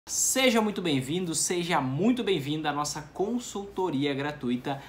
Seja muito bem-vindo, seja muito bem-vinda à nossa consultoria gratuita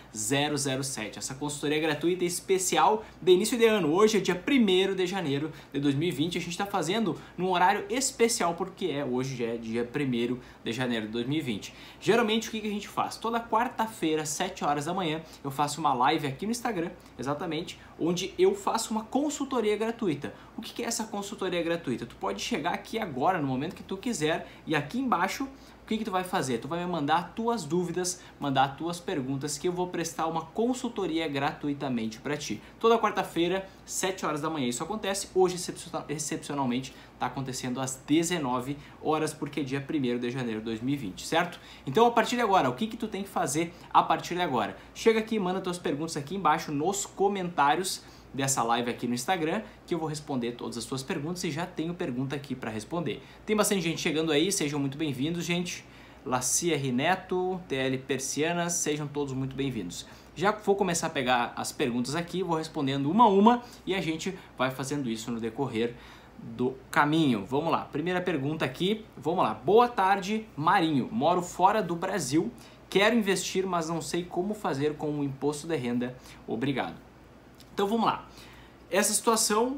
007. Essa consultoria gratuita especial de início de ano. Hoje é dia 1º de janeiro de 2020. A gente está fazendo num horário especial porque hoje já é dia 1º de janeiro de 2020. Geralmente o que a gente faz? Toda quarta-feira, 7 horas da manhã, eu faço uma live aqui no Instagram, exatamente, onde eu faço uma consultoria gratuita. O que é essa consultoria gratuita? Tu pode chegar aqui agora, no momento que tu quiser, e aqui embaixo, o que tu vai fazer? Tu vai me mandar tuas dúvidas, mandar tuas perguntas, que eu vou prestar uma consultoria gratuitamente para ti. Toda quarta-feira, 7 horas da manhã, isso acontece. Hoje, excepcionalmente, está acontecendo às 19 horas, porque é dia 1º de janeiro de 2020, certo? Então, a partir de agora, o que tu tem que fazer a partir de agora? Chega aqui, manda tuas perguntas aqui embaixo nos comentários dessa live aqui no Instagram, que eu vou responder todas as suas perguntas e já tenho pergunta aqui para responder. Tem bastante gente chegando aí, sejam muito bem-vindos, gente. Lacia Rineto, TL Persianas, sejam todos muito bem-vindos. Já vou começar a pegar as perguntas aqui, vou respondendo uma a uma e a gente vai fazendo isso no decorrer do caminho. Vamos lá, primeira pergunta aqui, vamos lá. Boa tarde, Marinho, moro fora do Brasil, quero investir, mas não sei como fazer com o imposto de renda, obrigado. Então vamos lá, essa situação,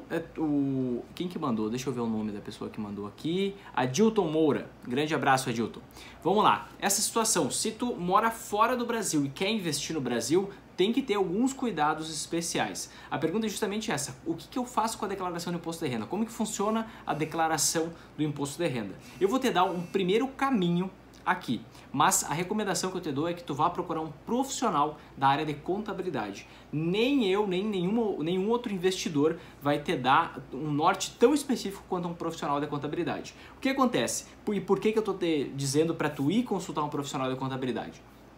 quem que mandou? Deixa eu ver o nome da pessoa que mandou aqui, Adilton Moura, grande abraço Adilton. Vamos lá, essa situação, se tu mora fora do Brasil e quer investir no Brasil, tem que ter alguns cuidados especiais. A pergunta é justamente essa, o que eu faço com a declaração do imposto de renda? Como que funciona a declaração do imposto de renda? Eu vou te dar um primeiro caminho aqui, mas a recomendação que eu te dou é que tu vá procurar um profissional da área de contabilidade. Nem eu, nem nenhum outro investidor vai te dar um norte tão específico quanto um profissional de contabilidade. O que acontece? E por que eu estou te dizendo para tu ir consultar um profissional de contabilidade?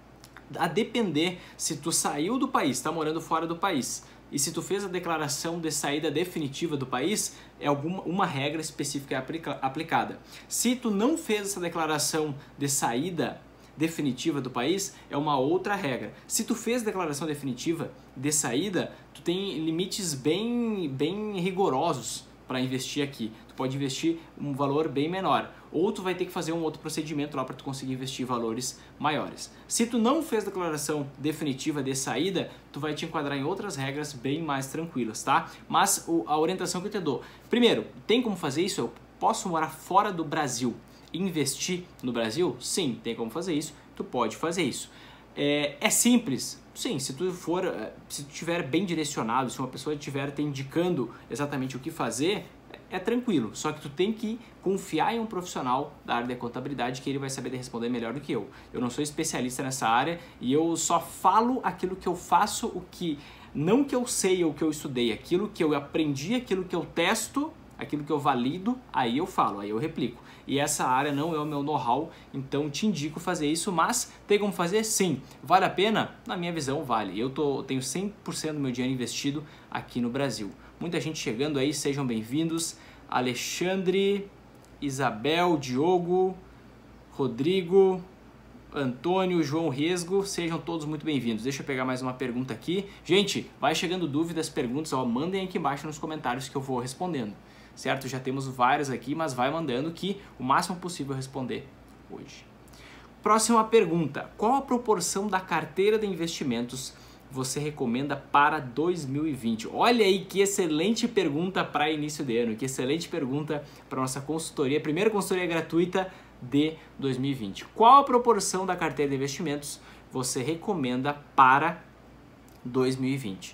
A depender se tu saiu do país, está morando fora do país, e se tu fez a declaração de saída definitiva do país, uma regra específica é aplicada. Se tu não fez essa declaração de saída definitiva do país, é uma outra regra. Se tu fez a declaração definitiva de saída, tu tem limites bem rigorosos para investir aqui. Tu pode investir um valor bem menor, ou tu vai ter que fazer um outro procedimento lá para tu conseguir investir valores maiores. Se tu não fez a declaração definitiva de saída, tu vai te enquadrar em outras regras bem mais tranquilas, tá? Mas a orientação que eu te dou, primeiro, tem como fazer isso? Eu posso morar fora do Brasil e investir no Brasil? Sim, tem como fazer isso, tu pode fazer isso. É simples? Sim, se tu estiver bem direcionado, se uma pessoa estiver te indicando exatamente o que fazer, é tranquilo. Só que tu tem que confiar em um profissional da área de contabilidade que ele vai saber responder melhor do que eu. Eu não sou especialista nessa área e eu só falo aquilo que eu faço, não que eu sei ou que eu estudei, aquilo que eu aprendi, aquilo que eu testo, aquilo que eu valido, aí eu falo, aí eu replico. E essa área não é o meu know-how, então te indico fazer isso, mas tem como fazer? Sim. Vale a pena? Na minha visão, vale. Eu tenho 100% do meu dinheiro investido aqui no Brasil. Muita gente chegando aí, sejam bem-vindos. Alexandre, Isabel, Diogo, Rodrigo, Antônio, João Resgo, sejam todos muito bem-vindos. Deixa eu pegar mais uma pergunta aqui. Gente, vai chegando dúvidas, perguntas, mandem aqui embaixo nos comentários que eu vou respondendo. Certo? Já temos vários aqui, mas vai mandando que o máximo possível eu responder hoje. Próxima pergunta. Qual a proporção da carteira de investimentos você recomenda para 2020? Olha aí que excelente pergunta para início de ano, que excelente pergunta para nossa consultoria, primeira consultoria gratuita de 2020. Qual a proporção da carteira de investimentos você recomenda para 2020?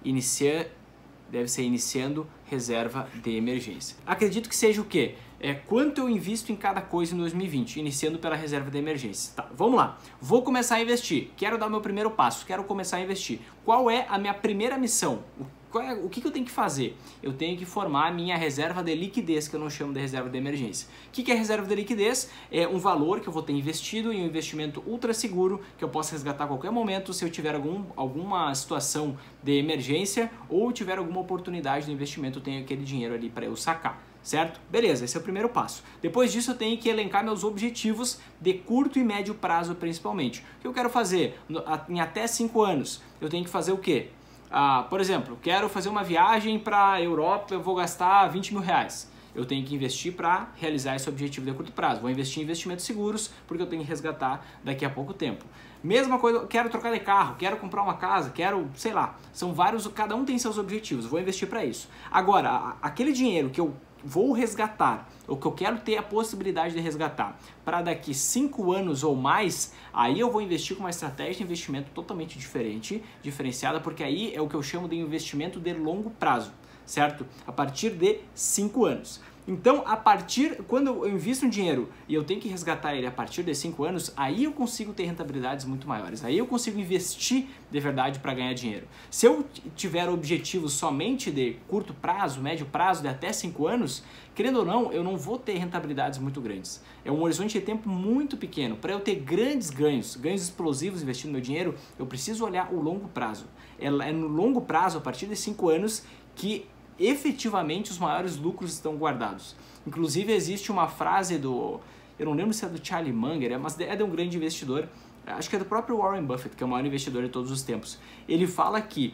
Deve ser iniciando reserva de emergência. Acredito que seja o quê? Quanto eu invisto em cada coisa em 2020, iniciando pela reserva de emergência. Tá, vamos lá. Vou começar a investir. Quero dar o meu primeiro passo, quero começar a investir. Qual é a minha primeira missão? O que eu tenho que fazer? Eu tenho que formar a minha reserva de liquidez, que eu não chamo de reserva de emergência. O que é reserva de liquidez? É um valor que eu vou ter investido em um investimento ultra seguro, que eu posso resgatar a qualquer momento se eu tiver alguma situação de emergência ou tiver alguma oportunidade de investimento, eu tenho aquele dinheiro ali para eu sacar. Certo? Beleza, esse é o primeiro passo. Depois disso eu tenho que elencar meus objetivos de curto e médio prazo principalmente. O que eu quero fazer em até 5 anos? Eu tenho que fazer o quê? Por exemplo, quero fazer uma viagem para a Europa, eu vou gastar 20 mil reais. eu tenho que investir para realizar esse objetivo de curto prazo. Vou investir em investimentos seguros porque eu tenho que resgatar daqui a pouco tempo. Mesma coisa, quero trocar de carro, quero comprar uma casa, quero, sei lá, são vários, cada um tem seus objetivos, vou investir para isso. Agora, aquele dinheiro que eu vou resgatar, ou que eu quero ter a possibilidade de resgatar para daqui 5 anos ou mais, aí eu vou investir com uma estratégia de investimento totalmente diferente, diferenciada, porque aí é o que eu chamo de investimento de longo prazo, certo? A partir de 5 anos. Então, quando eu invisto um dinheiro e eu tenho que resgatar ele a partir de 5 anos, aí eu consigo ter rentabilidades muito maiores. Aí eu consigo investir de verdade para ganhar dinheiro. Se eu tiver objetivos somente de curto prazo, médio prazo, de até 5 anos, querendo ou não, eu não vou ter rentabilidades muito grandes. É um horizonte de tempo muito pequeno. Para eu ter grandes ganhos explosivos investindo meu dinheiro, eu preciso olhar o longo prazo. É no longo prazo, a partir de 5 anos, que efetivamente os maiores lucros estão guardados. Inclusive existe uma frase eu não lembro se é do Charlie Munger, mas é de um grande investidor, acho que é do próprio Warren Buffett, que é o maior investidor de todos os tempos. Ele fala que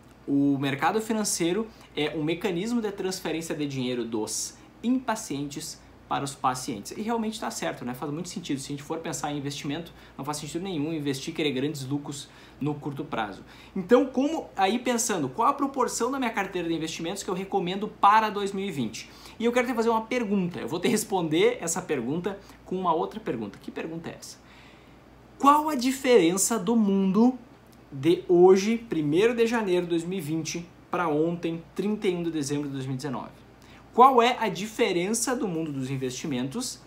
o mercado financeiro é um mecanismo de transferência de dinheiro dos impacientes para os pacientes. E realmente está certo, né? Faz muito sentido. Se a gente for pensar em investimento, não faz sentido nenhum investir e querer grandes lucros no curto prazo. Então, aí pensando, qual a proporção da minha carteira de investimentos que eu recomendo para 2020? E eu quero te fazer uma pergunta. Eu vou te responder essa pergunta com uma outra pergunta. Que pergunta é essa? Qual a diferença do mundo de hoje, 1º de janeiro de 2020, para ontem, 31 de dezembro de 2019? Qual é a diferença do mundo dos investimentos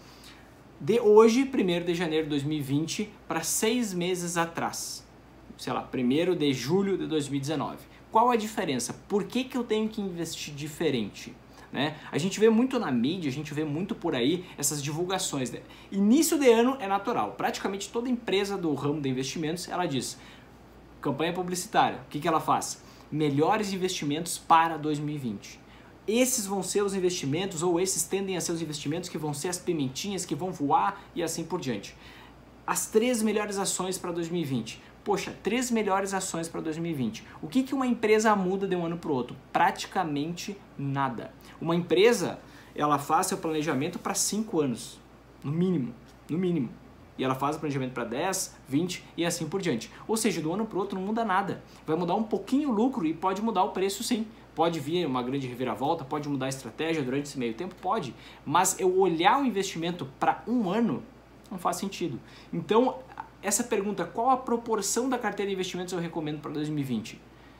de hoje, 1º de janeiro de 2020, para 6 meses atrás? Sei lá, 1º de julho de 2019. Qual a diferença? Por que eu tenho que investir diferente? Né? A gente vê muito na mídia, a gente vê muito por aí essas divulgações. Né? Início de ano é natural. Praticamente toda empresa do ramo de investimentos, ela diz, campanha publicitária, o que ela faz? Melhores investimentos para 2020. Esses vão ser os investimentos, ou esses tendem a ser os investimentos que vão ser as pimentinhas, que vão voar e assim por diante. As 3 melhores ações para 2020. Poxa, 3 melhores ações para 2020. O que uma empresa muda de um ano para o outro? Praticamente nada. Uma empresa, ela faz seu planejamento para 5 anos, no mínimo, no mínimo. E ela faz o planejamento para 10, 20 e assim por diante. Ou seja, do ano para o outro não muda nada. Vai mudar um pouquinho o lucro e pode mudar o preço sim. Pode vir uma grande reviravolta, pode mudar a estratégia durante esse meio tempo, pode. Mas eu olhar o investimento para um ano não faz sentido. Então, essa pergunta, qual a proporção da carteira de investimentos eu recomendo para 2020?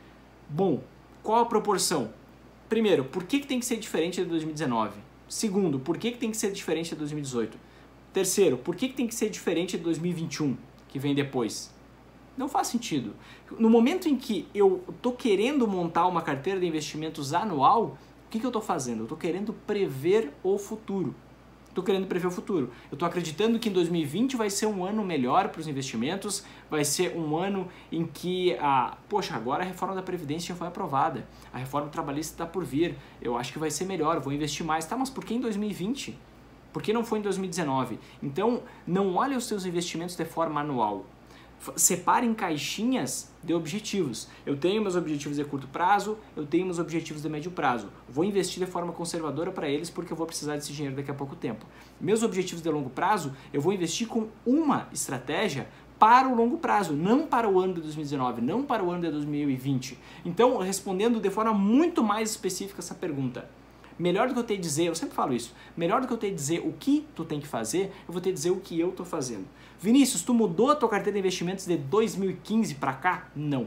Bom, qual a proporção? Primeiro, por que tem que ser diferente de 2019? Segundo, por que tem que ser diferente de 2018? Terceiro, por que tem que ser diferente de 2021, que vem depois? Não faz sentido. No momento em que eu estou querendo montar uma carteira de investimentos anual, o que eu estou fazendo? Eu estou querendo prever o futuro. Estou querendo prever o futuro. Eu estou acreditando que em 2020 vai ser um ano melhor para os investimentos, vai ser um ano em que, agora a reforma da Previdência já foi aprovada, a reforma trabalhista está por vir, eu acho que vai ser melhor, vou investir mais. Tá, mas por que em 2020? Por que não foi em 2019? Então, não olhe os seus investimentos de forma anual. Separe em caixinhas de objetivos. Eu tenho meus objetivos de curto prazo, eu tenho meus objetivos de médio prazo. Vou investir de forma conservadora para eles porque eu vou precisar desse dinheiro daqui a pouco tempo. Meus objetivos de longo prazo, eu vou investir com uma estratégia para o longo prazo, não para o ano de 2019, não para o ano de 2020. Então, respondendo de forma muito mais específica essa pergunta, melhor do que eu te dizer, eu sempre falo isso, melhor do que eu te dizer o que tu tem que fazer, eu vou te dizer o que eu tô fazendo. Vinícius, tu mudou a tua carteira de investimentos de 2015 para cá? Não.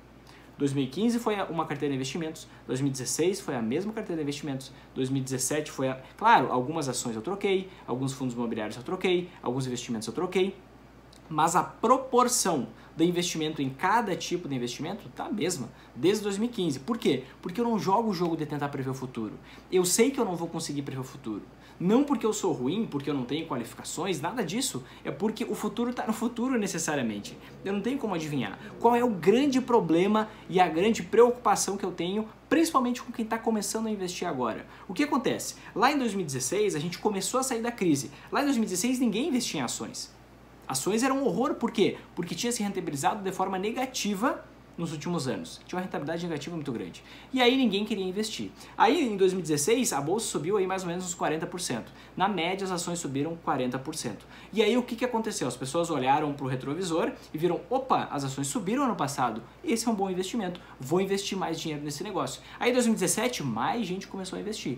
2015 foi uma carteira de investimentos, 2016 foi a mesma carteira de investimentos, 2017 foi Claro, algumas ações eu troquei, alguns fundos imobiliários eu troquei, alguns investimentos eu troquei, mas a proporção do investimento em cada tipo de investimento tá a mesma, desde 2015. Por quê? Porque eu não jogo o jogo de tentar prever o futuro. Eu sei que eu não vou conseguir prever o futuro. Não porque eu sou ruim, porque eu não tenho qualificações, nada disso. É porque o futuro está no futuro necessariamente. Eu não tenho como adivinhar. Qual é o grande problema e a grande preocupação que eu tenho, principalmente com quem está começando a investir agora? O que acontece? Lá em 2016, a gente começou a sair da crise. Lá em 2016, ninguém investia em ações. Ações eram um horror, por quê? Porque tinha se rentabilizado de forma negativa nos últimos anos. Tinha uma rentabilidade negativa muito grande. E aí ninguém queria investir. Aí em 2016 a bolsa subiu aí mais ou menos uns 40%. Na média as ações subiram 40%. E aí o que aconteceu? As pessoas olharam para o retrovisor e viram, opa, as ações subiram ano passado, esse é um bom investimento, vou investir mais dinheiro nesse negócio. Aí em 2017 mais gente começou a investir.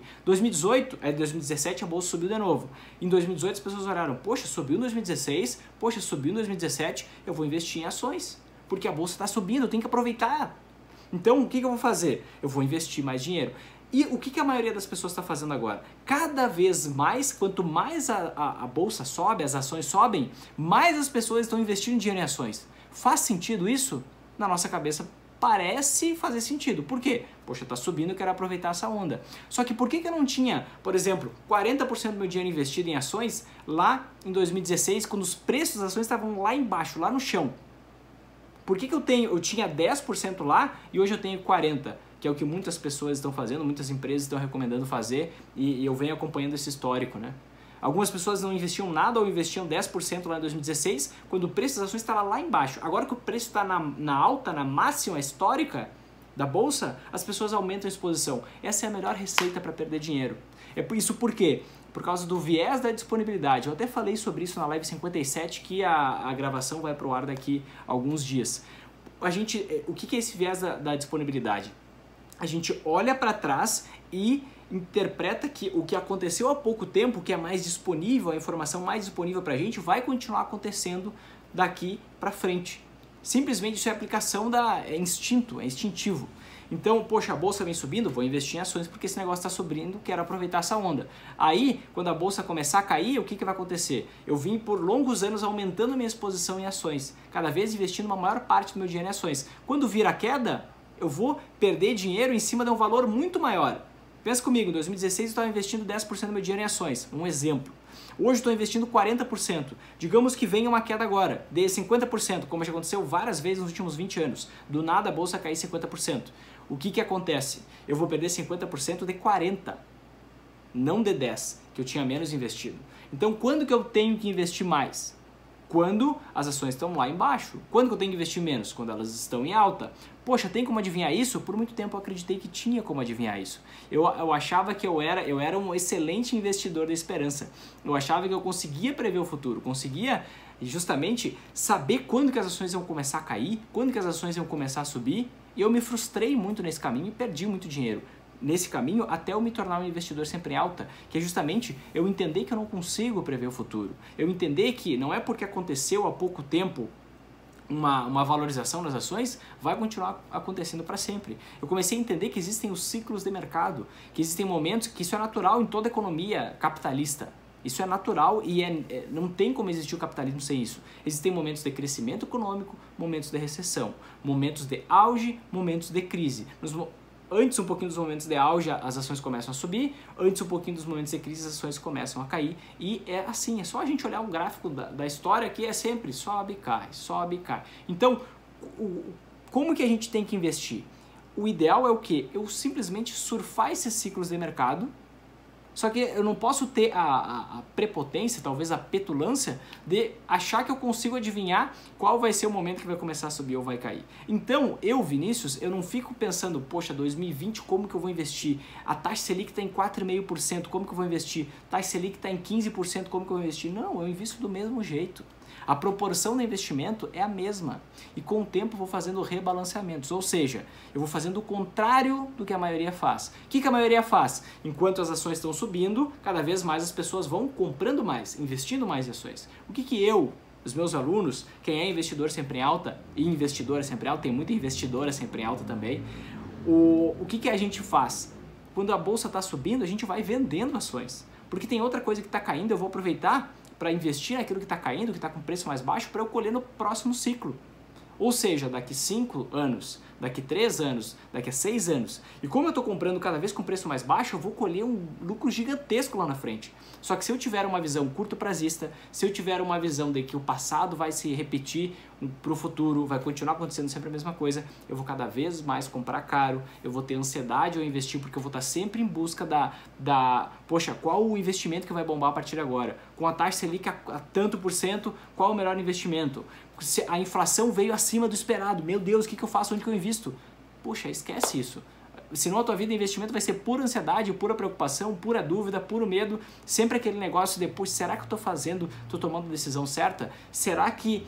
2017 a bolsa subiu de novo. Em 2018 as pessoas olharam, poxa, subiu em 2016, poxa, subiu em 2017, eu vou investir em ações. Porque a bolsa está subindo, eu tenho que aproveitar. Então, o que eu vou fazer? Eu vou investir mais dinheiro. E o que a maioria das pessoas está fazendo agora? Cada vez mais, quanto mais a bolsa sobe, as ações sobem, mais as pessoas estão investindo dinheiro em ações. Faz sentido isso? Na nossa cabeça parece fazer sentido. Por quê? Poxa, está subindo, eu quero aproveitar essa onda. Só que por que eu não tinha, por exemplo, 40% do meu dinheiro investido em ações lá em 2016, quando os preços das ações estavam lá embaixo, lá no chão? Por que eu tinha 10% lá e hoje eu tenho 40%? Que é o que muitas pessoas estão fazendo, muitas empresas estão recomendando fazer e eu venho acompanhando esse histórico, né? Algumas pessoas não investiam nada ou investiam 10% lá em 2016, quando o preço das ações estava lá embaixo. Agora que o preço está na alta, na máxima histórica da bolsa, as pessoas aumentam a exposição. Essa é a melhor receita para perder dinheiro. Isso por quê? Por causa do viés da disponibilidade. Eu até falei sobre isso na live 57, que a gravação vai para o ar daqui a alguns dias. O que é esse viés da disponibilidade? A gente olha para trás e interpreta que o que aconteceu há pouco tempo, que é mais disponível, a informação mais disponível para a gente, vai continuar acontecendo daqui para frente. Simplesmente isso é aplicação é instinto, é instintivo. Então, poxa, a bolsa vem subindo, vou investir em ações porque esse negócio está subindo, quero aproveitar essa onda. Aí, quando a bolsa começar a cair, o que vai acontecer? Eu vim por longos anos aumentando minha exposição em ações, cada vez investindo uma maior parte do meu dinheiro em ações. Quando vir a queda, eu vou perder dinheiro em cima de um valor muito maior. Pensa comigo, em 2016 eu estava investindo 10% do meu dinheiro em ações, um exemplo. Hoje estou investindo 40%. Digamos que venha uma queda agora, de 50%, como já aconteceu várias vezes nos últimos 20 anos. Do nada a bolsa cair 50%. O que acontece? Eu vou perder 50% de 40%, não de 10%, que eu tinha menos investido. Então, quando que eu tenho que investir mais? Quando as ações estão lá embaixo. Quando que eu tenho que investir menos? Quando elas estão em alta. Poxa, tem como adivinhar isso? Por muito tempo eu acreditei que tinha como adivinhar isso. Eu achava que eu era um excelente investidor da esperança. Eu achava que eu conseguia prever o futuro, conseguia justamente saber quando que as ações iam começar a cair, quando que as ações iam começar a subir. E eu me frustrei muito nesse caminho e perdi muito dinheiro nesse caminho até eu me tornar um investidor sempre em alta, que é justamente eu entender que eu não consigo prever o futuro. Eu entender que não é porque aconteceu há pouco tempo uma valorização das ações, vai continuar acontecendo para sempre. Eu comecei a entender que existem os ciclos de mercado, que existem momentos que isso é natural em toda economia capitalista. Isso é natural e não tem como existir o capitalismo sem isso. Existem momentos de crescimento econômico, momentos de recessão, momentos de auge, momentos de crise. Antes um pouquinho dos momentos de auge, as ações começam a subir. Antes um pouquinho dos momentos de crise, as ações começam a cair. E é assim, é só a gente olhar o gráfico da história que é sempre sobe e cai, sobe e cai. Então, como que a gente tem que investir? O ideal é o quê? Eu simplesmente surfar esses ciclos de mercado. Só que eu não posso ter a prepotência, talvez a petulância, de achar que eu consigo adivinhar qual vai ser o momento que vai começar a subir ou vai cair. Então, Vinícius, eu não fico pensando, poxa, 2020, como que eu vou investir? A taxa Selic está em 4,5%, como que eu vou investir? A taxa Selic está em 15%, como que eu vou investir? Não, eu invisto do mesmo jeito. A proporção do investimento é a mesma e com o tempo eu vou fazendo rebalanceamentos, ou seja, eu vou fazendo o contrário do que a maioria faz. O que a maioria faz? Enquanto as ações estão subindo, cada vez mais as pessoas vão comprando mais, investindo mais em ações. O que eu, os meus alunos, quem é investidor sempre em alta e investidora sempre em alta, tem muita investidora sempre em alta também, o que a gente faz? Quando a bolsa está subindo, a gente vai vendendo ações, porque tem outra coisa que está caindo, eu vou aproveitar para investir naquilo que está caindo, que está com preço mais baixo, para eu colher no próximo ciclo. Ou seja, daqui 5 anos, daqui 3 anos, daqui a 6 anos. E como eu estou comprando cada vez com preço mais baixo, eu vou colher um lucro gigantesco lá na frente. Só que se eu tiver uma visão curto prazista, se eu tiver uma visão de que o passado vai se repetir pro futuro, vai continuar acontecendo sempre a mesma coisa, eu vou cada vez mais comprar caro, eu vou ter ansiedade ao investir, porque eu vou estar sempre em busca poxa, qual o investimento que vai bombar a partir de agora? Com a taxa Selic a tanto por cento, qual o melhor investimento? Se a inflação veio acima do esperado, meu Deus, o que eu faço, onde que eu invisto? Poxa, esquece isso. Senão a tua vida de investimento vai ser pura ansiedade, pura preocupação, pura dúvida, puro medo, sempre aquele negócio depois, será que eu tô tomando a decisão certa? Será que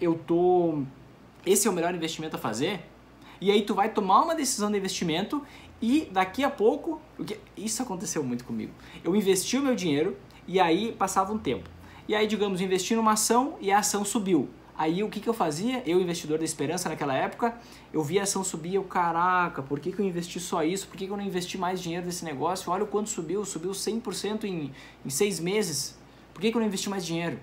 esse é o melhor investimento a fazer? E aí tu vai tomar uma decisão de investimento e daqui a pouco, isso aconteceu muito comigo, eu investi o meu dinheiro e aí passava um tempo. E aí, digamos, investi numa ação e a ação subiu. Aí o que eu fazia? Eu, investidor da esperança naquela época, eu via a ação subir e eu, caraca, por que eu investi só isso? Por que eu não investi mais dinheiro nesse negócio? Olha o quanto subiu 100% em 6 meses. Por que eu não investi mais dinheiro?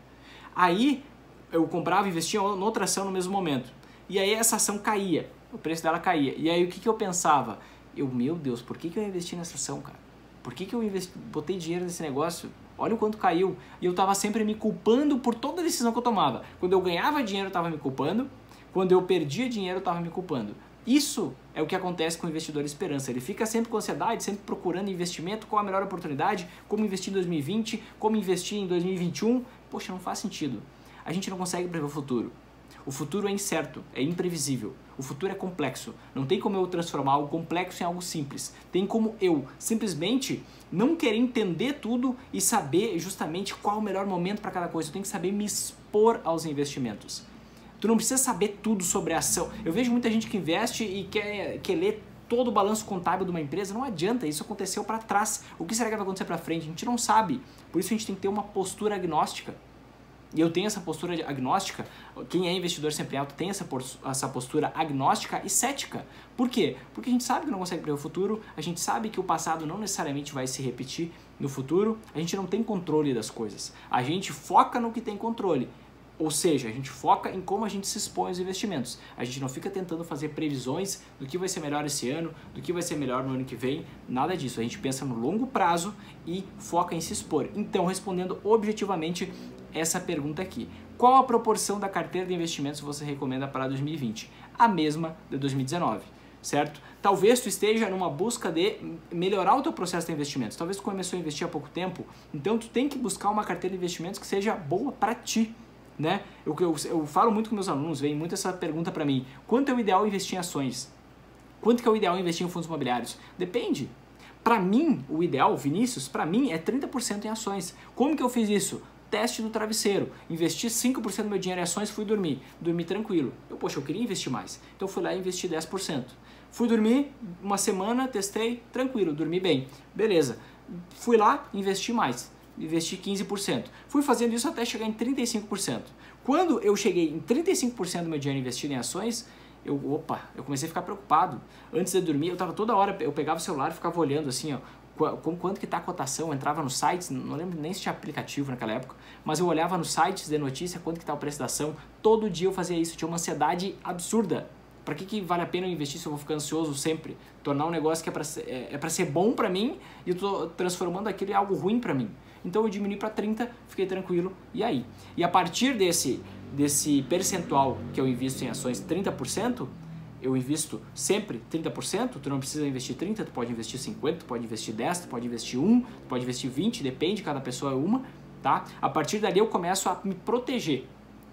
Aí eu comprava e investia em outra ação no mesmo momento. E aí essa ação caía, o preço dela caía. E aí o que eu pensava? Meu Deus, por que eu investi nessa ação, cara? Por que eu botei dinheiro nesse negócio? Olha o quanto caiu. E eu estava sempre me culpando por toda a decisão que eu tomava. Quando eu ganhava dinheiro, eu estava me culpando. Quando eu perdia dinheiro, eu estava me culpando. Isso é o que acontece com o investidor esperança. Ele fica sempre com ansiedade, sempre procurando investimento, qual a melhor oportunidade, como investir em 2020, como investir em 2021. Poxa, não faz sentido. A gente não consegue prever o futuro. O futuro é incerto, é imprevisível. O futuro é complexo. Não tem como eu transformar algo complexo em algo simples. Tem como eu simplesmente não querer entender tudo e saber justamente qual o melhor momento para cada coisa. Eu tenho que saber me expor aos investimentos. Tu não precisa saber tudo sobre a ação. Eu vejo muita gente que investe e quer ler todo o balanço contábil de uma empresa. Não adianta, isso aconteceu para trás. O que será que vai acontecer para frente? A gente não sabe. Por isso a gente tem que ter uma postura agnóstica. E eu tenho essa postura agnóstica, quem é investidor sempre alto tem essa postura agnóstica e cética. Por quê? Porque a gente sabe que não consegue prever o futuro, a gente sabe que o passado não necessariamente vai se repetir no futuro, a gente não tem controle das coisas. A gente foca no que tem controle, ou seja, a gente foca em como a gente se expõe aos investimentos. A gente não fica tentando fazer previsões do que vai ser melhor esse ano, do que vai ser melhor no ano que vem, nada disso. A gente pensa no longo prazo e foca em se expor. Então, respondendo objetivamente essa pergunta aqui. Qual a proporção da carteira de investimentos você recomenda para 2020? A mesma de 2019, certo? Talvez tu esteja numa busca de melhorar o teu processo de investimentos. Talvez tu começou a investir há pouco tempo, então tu tem que buscar uma carteira de investimentos que seja boa para ti, né? Eu falo muito com meus alunos, vem muito essa pergunta para mim. Quanto é o ideal investir em ações? Quanto que é o ideal investir em fundos imobiliários? Depende. Para mim, o ideal, Vinícius, para mim é 30% em ações. Como que eu fiz isso? Teste do travesseiro, investi 5% do meu dinheiro em ações, fui dormir tranquilo. Eu queria investir mais, então fui lá e investi 10%. Fui dormir uma semana, testei, tranquilo, dormi bem, beleza. Fui lá, investi mais, investi 15%. Fui fazendo isso até chegar em 35%. Quando eu cheguei em 35% do meu dinheiro investido em ações, eu comecei a ficar preocupado. Antes de dormir, eu tava toda hora, eu pegava o celular e ficava olhando assim, ó, quanto que está a cotação, eu entrava nos sites, não lembro nem se tinha aplicativo naquela época, mas eu olhava nos sites de notícia quanto que está o preço da ação, todo dia eu fazia isso, tinha uma ansiedade absurda. Para que vale a pena eu investir se eu vou ficar ansioso sempre? Tornar um negócio que é para ser bom para mim e eu estou transformando aquilo em algo ruim para mim. Então eu diminui para 30%, fiquei tranquilo, e aí? E a partir desse percentual que eu invisto em ações, 30%, eu invisto sempre 30%, tu não precisa investir 30%, tu pode investir 50%, tu pode investir 10%, tu pode investir 1%, tu pode investir 20%, depende, cada pessoa é uma, tá? A partir dali eu começo a me proteger,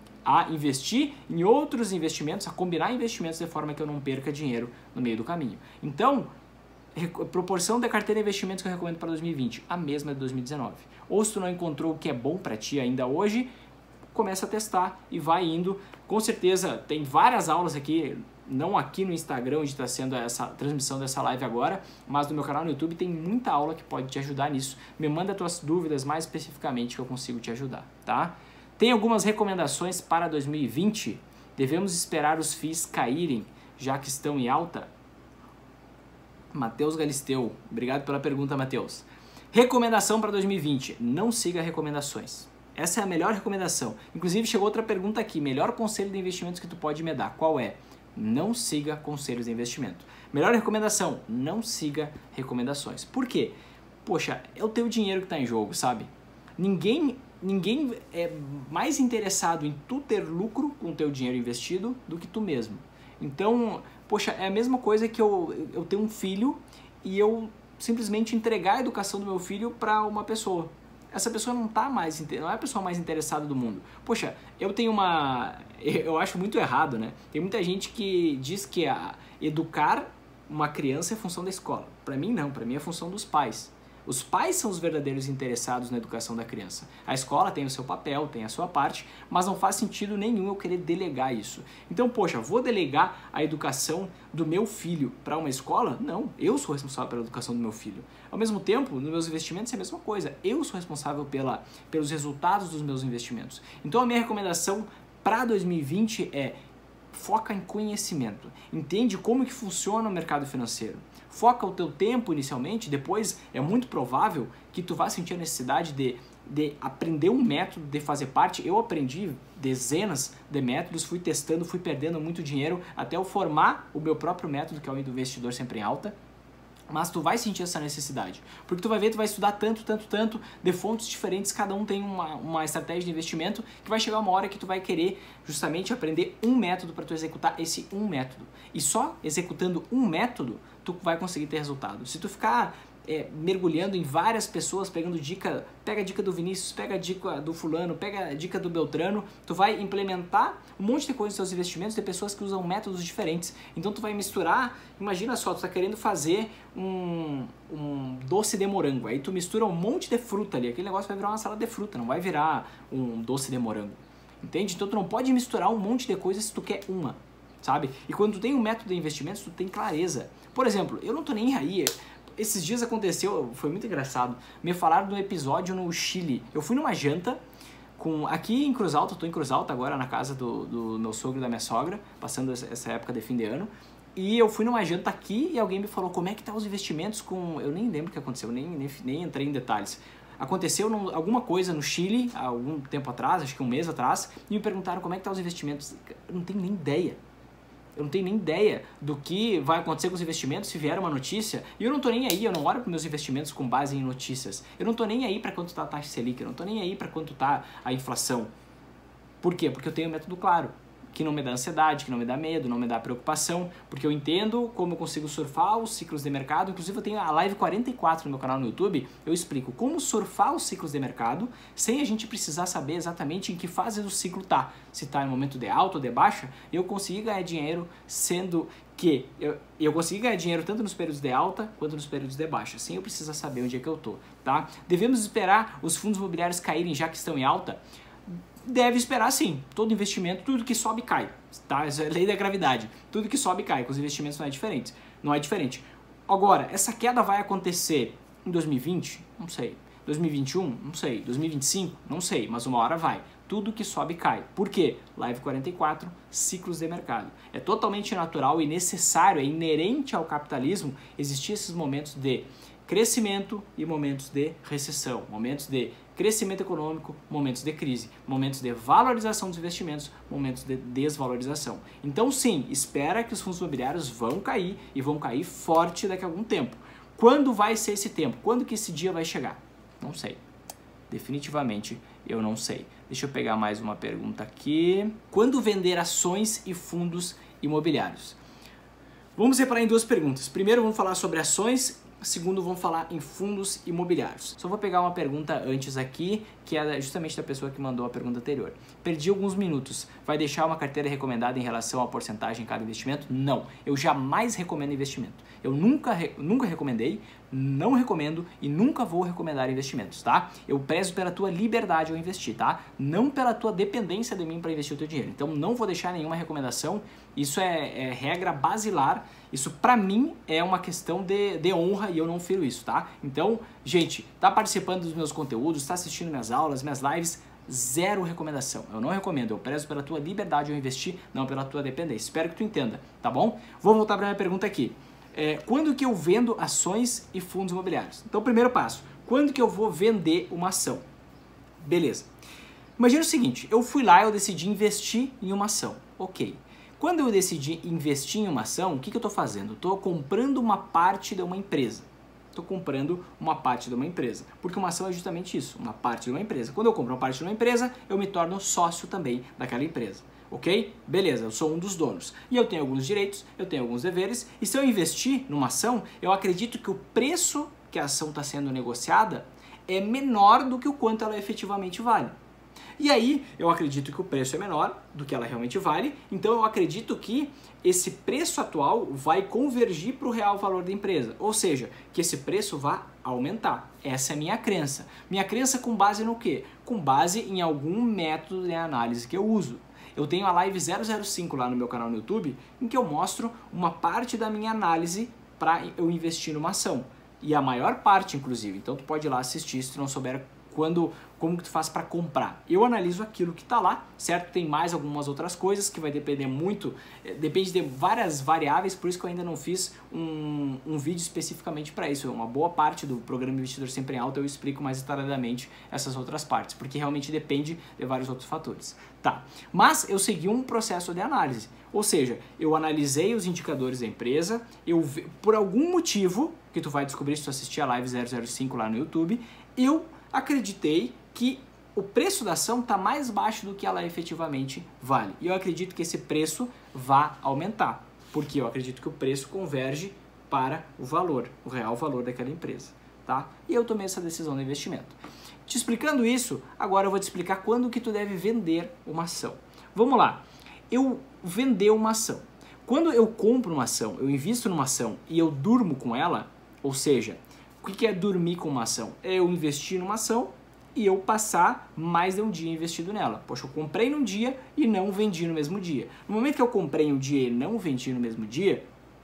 a investir em outros investimentos, a combinar investimentos de forma que eu não perca dinheiro no meio do caminho. Então, proporção da carteira de investimentos que eu recomendo para 2020, a mesma de 2019. Ou se tu não encontrou o que é bom para ti ainda hoje, começa a testar e vai indo. Com certeza tem várias aulas aqui, não aqui no Instagram, onde está sendo essa transmissão dessa live agora, mas no meu canal no YouTube tem muita aula que pode te ajudar nisso. Me manda tuas dúvidas mais especificamente que eu consigo te ajudar, tá? Tem algumas recomendações para 2020? Devemos esperar os FIIs caírem, já que estão em alta? Matheus Galisteu, obrigado pela pergunta, Matheus. Recomendação para 2020, não siga recomendações. Essa é a melhor recomendação. Inclusive chegou outra pergunta aqui, melhor conselho de investimentos que tu pode me dar, qual é? Não siga conselhos de investimento. Melhor recomendação, não siga recomendações. Por quê? Poxa, é o teu dinheiro que está em jogo, sabe? Ninguém ninguém é mais interessado em tu ter lucro com o teu dinheiro investido do que tu mesmo. Então, poxa, é a mesma coisa que eu ter um filho e eu simplesmente entregar a educação do meu filho para uma pessoa. Essa pessoa não é a pessoa mais interessada do mundo. Poxa, eu acho muito errado, né? Tem muita gente que diz que educar uma criança é função da escola. Para mim não, para mim é função dos pais. Os pais são os verdadeiros interessados na educação da criança. A escola tem o seu papel, tem a sua parte, mas não faz sentido nenhum eu querer delegar isso. Então, poxa, vou delegar a educação do meu filho para uma escola? Não, eu sou responsável pela educação do meu filho. Ao mesmo tempo, nos meus investimentos é a mesma coisa. Eu sou responsável pelos resultados dos meus investimentos. Então, a minha recomendação para 2020 é: foca em conhecimento. Entende como que funciona o mercado financeiro. Foca o teu tempo inicialmente, depois é muito provável que tu vá sentir a necessidade de aprender um método, de fazer parte. Eu aprendi dezenas de métodos, fui testando, fui perdendo muito dinheiro até eu formar o meu próprio método, que é o do investidor sempre em alta. Mas tu vai sentir essa necessidade, porque tu vai ver, tu vai estudar tanto de fontes diferentes, cada um tem uma estratégia de investimento, que vai chegar uma hora que tu vai querer justamente aprender um método para tu executar esse um método. E só executando um método, tu vai conseguir ter resultado. Se tu ficar mergulhando em várias pessoas, pegando dica, pega a dica do Vinícius, pega a dica do fulano, pega a dica do Beltrano, tu vai implementar um monte de coisa nos seus investimentos de pessoas que usam métodos diferentes. Então tu vai misturar, imagina só, tu tá querendo fazer um doce de morango, aí tu mistura um monte de fruta ali, aquele negócio vai virar uma salada de fruta, não vai virar um doce de morango, entende? Então tu não pode misturar um monte de coisas se tu quer uma, sabe? E quando tu tem um método de investimentos, tu tem clareza. Por exemplo, eu não tô nem aí. Esses dias aconteceu, foi muito engraçado, me falaram de um episódio no Chile. Eu fui numa janta aqui em Cruz Alta, eu tô em Cruz Alta agora na casa do meu sogro e da minha sogra, passando essa época de fim de ano. E eu fui numa janta aqui e alguém me falou como é que tá os investimentos com... Eu nem lembro o que aconteceu, nem entrei em detalhes. Aconteceu alguma coisa no Chile, há algum tempo atrás, acho que um mês atrás, e me perguntaram como é que tá os investimentos. Eu não tenho nem ideia. Eu não tenho nem ideia do que vai acontecer com os investimentos se vier uma notícia. E eu não tô nem aí, eu não olho para meus investimentos com base em notícias. Eu não tô nem aí para quanto tá a taxa Selic, eu não tô nem aí para quanto tá a inflação. Por quê? Porque eu tenho um método claro, que não me dá ansiedade, que não me dá medo, não me dá preocupação, porque eu entendo como eu consigo surfar os ciclos de mercado. Inclusive eu tenho a live 44 no meu canal no YouTube, eu explico como surfar os ciclos de mercado sem a gente precisar saber exatamente em que fase do ciclo tá. Se tá em momento de alta ou de baixa, eu consegui ganhar dinheiro sendo que eu consegui ganhar dinheiro tanto nos períodos de alta quanto nos períodos de baixa, sem eu precisar saber onde é que eu tô, tá? Devemos esperar os fundos imobiliários caírem já que estão em alta? Deve esperar sim, todo investimento, tudo que sobe cai, tá? Essa é a lei da gravidade, tudo que sobe cai, com os investimentos não é diferente. Agora, essa queda vai acontecer em 2020? Não sei. 2021? Não sei. 2025? Não sei, mas uma hora vai. Tudo que sobe cai. Por quê? Live 44, ciclos de mercado. É totalmente natural e necessário, é inerente ao capitalismo existir esses momentos de crescimento e momentos de recessão, momentos de crescimento econômico, momentos de crise, momentos de valorização dos investimentos, momentos de desvalorização. Então sim, espera que os fundos imobiliários vão cair e vão cair forte daqui a algum tempo. Quando vai ser esse tempo? Quando que esse dia vai chegar? Não sei. Definitivamente eu não sei. Deixa eu pegar mais uma pergunta aqui. Quando vender ações e fundos imobiliários? Vamos separar em duas perguntas. Primeiro vamos falar sobre ações. Segundo, vamos falar em fundos imobiliários. Só vou pegar uma pergunta antes aqui, que é justamente da pessoa que mandou a pergunta anterior. Perdi alguns minutos. Vai deixar uma carteira recomendada em relação à porcentagem em cada investimento? Não. Eu jamais recomendo investimento. Eu nunca recomendei, não recomendo e nunca vou recomendar investimentos, tá? Eu prezo pela tua liberdade ao investir, tá? Não pela tua dependência de mim para investir o teu dinheiro. Então não vou deixar nenhuma recomendação. Isso é regra basilar. Isso pra mim é uma questão de honra e eu não firo isso, tá? Então, gente, tá participando dos meus conteúdos, tá assistindo minhas aulas, minhas lives, zero recomendação. Eu não recomendo, eu prezo pela tua liberdade ao investir, não pela tua dependência. Espero que tu entenda, tá bom? Vou voltar pra minha pergunta aqui. Quando que eu vendo ações e fundos imobiliários? Então, primeiro passo, quando que eu vou vender uma ação? Beleza. Imagina o seguinte, eu fui lá, eu decidi investir em uma ação, ok. Quando eu decidi investir em uma ação, o que eu estou fazendo? Estou comprando uma parte de uma empresa. estou comprando uma parte de uma empresa. Porque uma ação é justamente isso, uma parte de uma empresa. Quando eu compro uma parte de uma empresa, eu me torno sócio também daquela empresa. Ok? Beleza, eu sou um dos donos. E eu tenho alguns direitos, eu tenho alguns deveres. E se eu investir numa ação, eu acredito que o preço que a ação está sendo negociada é menor do que o quanto ela efetivamente vale. E aí, eu acredito que o preço é menor do que ela realmente vale, então eu acredito que esse preço atual vai convergir para o real valor da empresa, ou seja, que esse preço vai aumentar. Essa é a minha crença. Minha crença com base no quê? Com base em algum método de análise que eu uso. Eu tenho a live 005 lá no meu canal no YouTube, em que eu mostro uma parte da minha análise para eu investir numa ação. E a maior parte, inclusive. Então, tu pode ir lá assistir se tu não souber como que tu faz para comprar. Eu analiso aquilo que está lá, certo? Tem mais algumas outras coisas que vai depender muito, depende de várias variáveis, por isso que eu ainda não fiz um vídeo especificamente para isso. Uma boa parte do programa Investidor Sempre em Alta eu explico mais detalhadamente essas outras partes, porque realmente depende de vários outros fatores. Tá, mas eu segui um processo de análise, ou seja, eu analisei os indicadores da empresa, por algum motivo, que tu vai descobrir se tu assistir a live 005 lá no YouTube, eu acreditei que o preço da ação está mais baixo do que ela efetivamente vale. E eu acredito que esse preço vai aumentar, porque eu acredito que o preço converge para o valor, o real valor daquela empresa. Tá? E eu tomei essa decisão de investimento. Te explicando isso, agora eu vou te explicar quando que tu deve vender uma ação. Vamos lá, eu vender uma ação. Quando eu compro uma ação, eu invisto numa ação e eu durmo com ela, ou seja, o que é dormir com uma ação? É eu investir numa ação e eu passar mais de um dia investido nela. Poxa, eu comprei num dia e não vendi no mesmo dia. No momento que eu comprei um dia e não vendi no mesmo dia,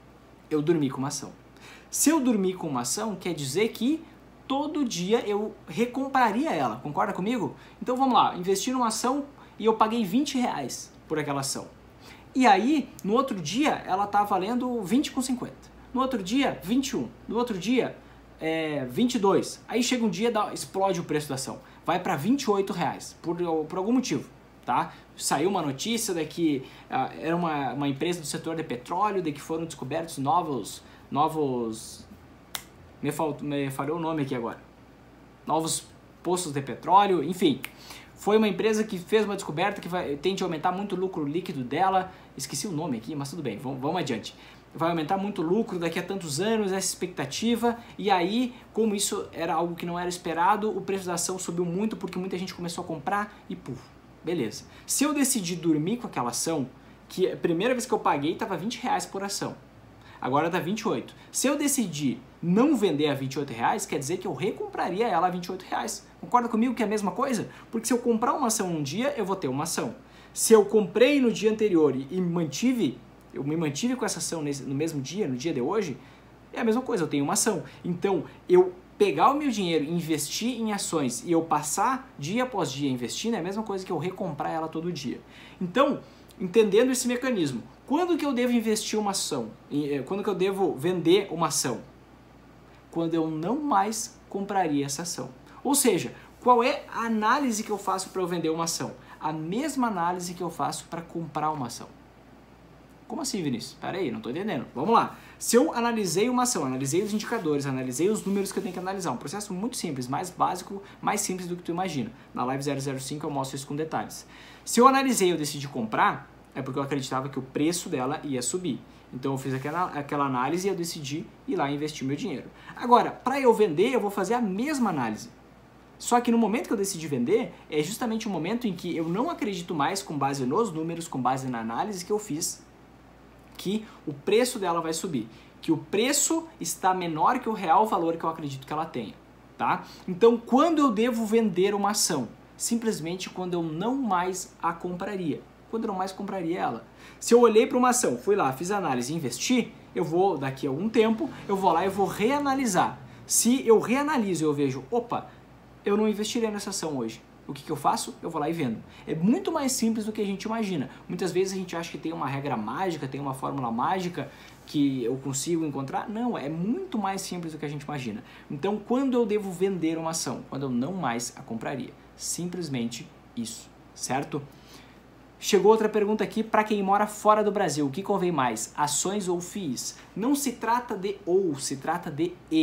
eu dormi com uma ação. Se eu dormir com uma ação, quer dizer que todo dia eu recompraria ela. Concorda comigo? Então vamos lá, investi numa ação e eu paguei R$20 por aquela ação. E aí, no outro dia, ela está valendo 20,50. No outro dia, 21. No outro dia, 22. Aí chega um dia, explode o preço da ação. Vai para R$28 por algum motivo. Tá? Saiu uma notícia de que era uma empresa do setor de petróleo, de que foram descobertos novos me falhou o nome aqui agora. Novos poços de petróleo, enfim. Foi uma empresa que fez uma descoberta que tende a aumentar muito o lucro líquido dela. Esqueci o nome aqui, mas tudo bem, vamos adiante. Vai aumentar muito o lucro daqui a tantos anos, essa expectativa, e aí, como isso era algo que não era esperado, o preço da ação subiu muito porque muita gente começou a comprar e puf, beleza. Se eu decidir dormir com aquela ação, que a primeira vez que eu paguei estava R$20 por ação, agora está 28. Se eu decidir não vender a R$28, quer dizer que eu recompraria ela a R$28. Concorda comigo que é a mesma coisa? Porque se eu comprar uma ação um dia, eu vou ter uma ação. Se eu comprei no dia anterior e eu me mantive com essa ação no mesmo dia, no dia de hoje, é a mesma coisa, eu tenho uma ação. Então, eu pegar o meu dinheiro e investir em ações e eu passar dia após dia investindo é a mesma coisa que eu recomprar ela todo dia. Então, entendendo esse mecanismo, quando que eu devo investir uma ação? Quando que eu devo vender uma ação? Quando eu não mais compraria essa ação. Ou seja, qual é a análise que eu faço para eu vender uma ação? A mesma análise que eu faço para comprar uma ação. Como assim, Vinícius? Pera aí, não estou entendendo. Vamos lá. Se eu analisei uma ação, analisei os indicadores, analisei os números que eu tenho que analisar, um processo muito simples, mais básico, mais simples do que tu imagina. Na live 005 eu mostro isso com detalhes. Se eu analisei e eu decidi comprar, é porque eu acreditava que o preço dela ia subir. Então eu fiz aquela análise e eu decidi ir lá investir meu dinheiro. Agora, para eu vender, eu vou fazer a mesma análise. Só que no momento que eu decidi vender, é justamente o momento em que eu não acredito mais, com base nos números, com base na análise que eu fiz, que o preço dela vai subir, que o preço está menor que o real valor que eu acredito que ela tenha, tá? Então, quando eu devo vender uma ação? Simplesmente quando eu não mais a compraria, quando eu não mais compraria ela. Se eu olhei para uma ação, fui lá, fiz a análise e investi, eu vou, daqui a algum tempo, eu vou lá e vou reanalisar. Se eu reanaliso e eu vejo, opa, eu não investiria nessa ação hoje. O que eu faço? Eu vou lá e vendo. É muito mais simples do que a gente imagina. Muitas vezes a gente acha que tem uma regra mágica, tem uma fórmula mágica que eu consigo encontrar. Não, é muito mais simples do que a gente imagina. Então, quando eu devo vender uma ação? Quando eu não mais a compraria. Simplesmente isso, certo? Chegou outra pergunta aqui para quem mora fora do Brasil. O que convém mais, ações ou FIIs? Não se trata de ou, se trata de e.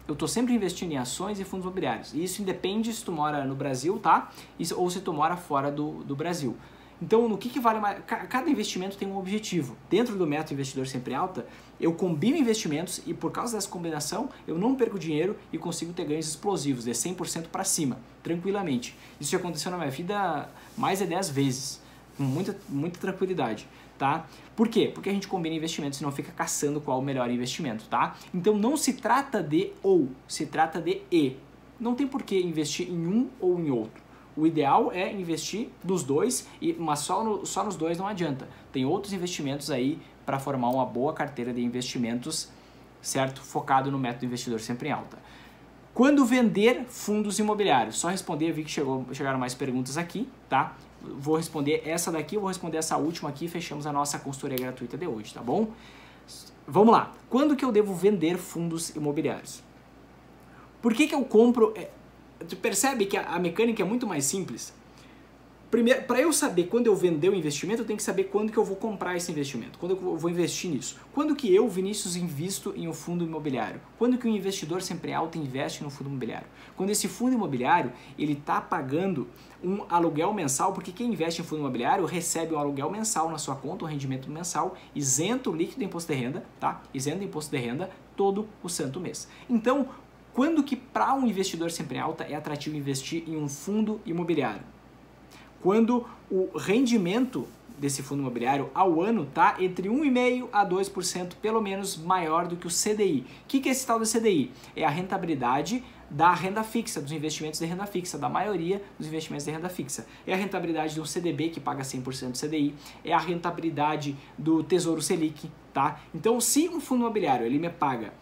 Eu estou sempre investindo em ações e fundos imobiliários. E isso independe se tu mora no Brasil, tá? Ou se tu mora fora do Brasil. Então, no que vale mais? Cada investimento tem um objetivo. Dentro do método Investidor Sempre Alta, eu combino investimentos e por causa dessa combinação, eu não perco dinheiro e consigo ter ganhos explosivos, de 100% para cima, tranquilamente. Isso já aconteceu na minha vida mais de 10 vezes, com muita tranquilidade, tá? Por quê? Porque a gente combina investimentos e não fica caçando qual o melhor investimento, tá? Então, não se trata de ou, se trata de e. Não tem por que investir em um ou em outro. O ideal é investir nos dois, mas só nos dois não adianta. Tem outros investimentos aí para formar uma boa carteira de investimentos, certo? Focado no método Investidor Sempre em Alta. Quando vender fundos imobiliários? Só responder, eu vi que chegaram mais perguntas aqui, tá? Vou responder essa daqui, vou responder essa última aqui e fechamos a nossa consultoria gratuita de hoje, tá bom? Vamos lá. Quando que eu devo vender fundos imobiliários? Por que eu compro... Tu percebe que a mecânica é muito mais simples? Primeiro, para eu saber quando eu vender o investimento, eu tenho que saber quando que eu vou comprar esse investimento, quando eu vou investir nisso. Quando que eu, Vinícius, invisto em um fundo imobiliário? Quando que o investidor sempre alto investe no fundo imobiliário? Quando esse fundo imobiliário, ele está pagando um aluguel mensal, porque quem investe em fundo imobiliário recebe um aluguel mensal na sua conta, um rendimento mensal, isento líquido de imposto de renda, tá? Isento de imposto de renda todo o santo mês. Então, quando que para um investidor sempre alta é atrativo investir em um fundo imobiliário? Quando o rendimento desse fundo imobiliário ao ano está entre 1,5% a 2%, pelo menos maior do que o CDI. O que é esse tal do CDI? É a rentabilidade da renda fixa, dos investimentos de renda fixa, da maioria dos investimentos de renda fixa. É a rentabilidade do CDB, que paga 100% do CDI, é a rentabilidade do Tesouro Selic, tá? Então, se um fundo imobiliário ele me paga